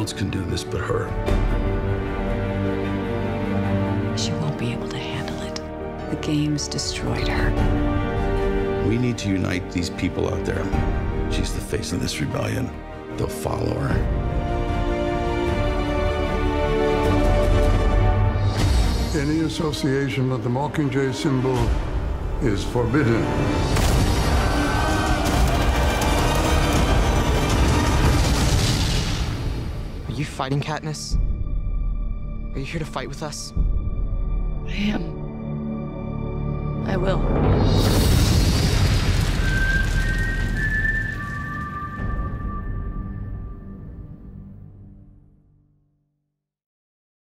else can do this but her. She won't be able to handle it. The games destroyed her. We need to unite these people out there. She's the face of this rebellion. They'll follow her. Any association with the Mockingjay symbol is forbidden. Are you fighting, Katniss? Are you here to fight with us? I am. I will.